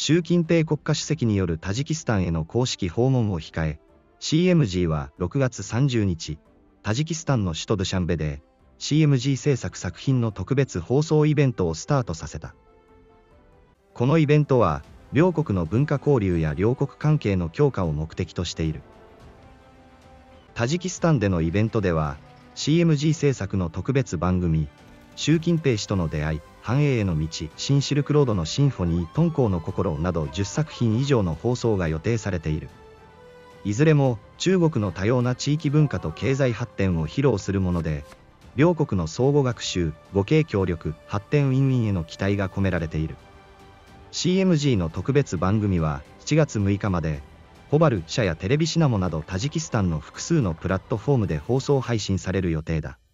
習近平国家主席によるタジキスタンへの公式訪問を控え、CMG は6月30日、タジキスタンの首都ドゥシャンベで、CMG 制作作品の特別放送イベントをスタートさせた。このイベントは、両国の文化交流や両国関係の強化を目的としている。タジキスタンでのイベントでは、CMG 制作の特別番組、習近平氏との出会い、繁栄への道、新シルクロードのシンフォニー、敦煌の心など10作品以上の放送が予定されている。いずれも中国の多様な地域文化と経済発展を披露するもので、両国の相互学習、互恵協力、発展ウィンウィンへの期待が込められている。CMG の特別番組は7月6日まで、ホバル社やテレビシナモなどタジキスタンの複数のプラットフォームで放送配信される予定だ。